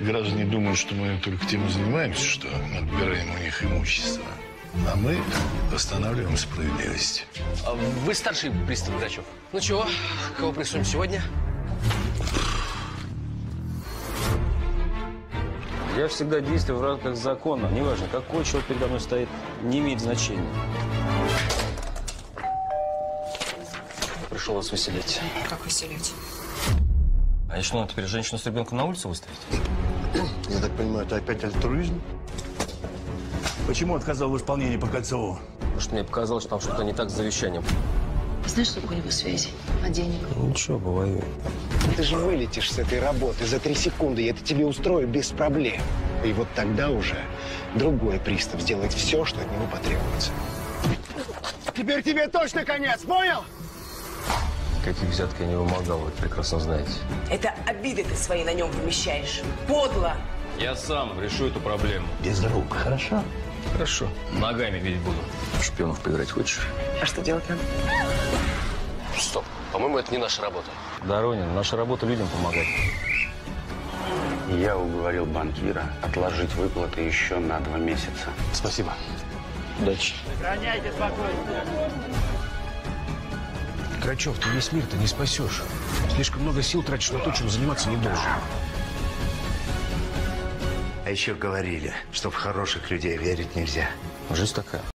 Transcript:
Граждане думают, что мы только тем и занимаемся, что отбираем у них имущество. А мы восстанавливаем справедливость. Вы старший пристав Грачев. Ну чего, кого прессуем сегодня? Я всегда действую в рамках закона. Неважно, какой человек передо мной стоит, не имеет значения. Пришел вас выселить. Как выселить? А что, надо теперь женщину с ребенком на улицу выставить? Я так понимаю, это опять альтруизм? Почему отказал в исполнении по Кольцову? Потому что мне показалось, что там что-то не так с завещанием. Знаешь, сколько у него связей? А денег? Ну, ничего, бывает. Ты же вылетишь с этой работы за 3 секунды, и это тебе устрою без проблем. И вот тогда уже другой пристав сделает все, что от него потребуется. Теперь тебе точно конец, понял? Каких взяток я не вымогал, вы прекрасно знаете. Это обиды ты свои на нем вымещаешь. Подло. Я сам решу эту проблему. Без рук, хорошо? Хорошо. Ногами видеть буду. В шпионов поиграть хочешь? А что делать надо? Стоп. По-моему, это не наша работа. Доронин, наша работа людям помогать. Я уговорил банкира отложить выплаты еще на 2 месяца. Спасибо. Удачи. Грачев, ты весь мир-то не спасешь. Слишком много сил тратишь на то, чем заниматься не должен. А еще говорили, что в хороших людей верить нельзя. Жизнь такая.